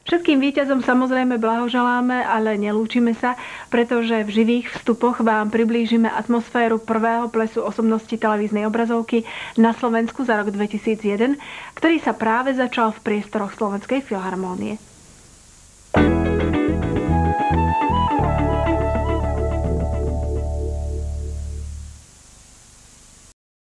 Všetkým víťazom samozrejme blahoželáme, ale nelúčime sa, pretože v živých vstupoch vám priblížime atmosféru prvého plesu osobnosti televíznej obrazovky na Slovensku za rok 2001, ktorý sa práve začal v priestoroch Slovenskej filharmónie.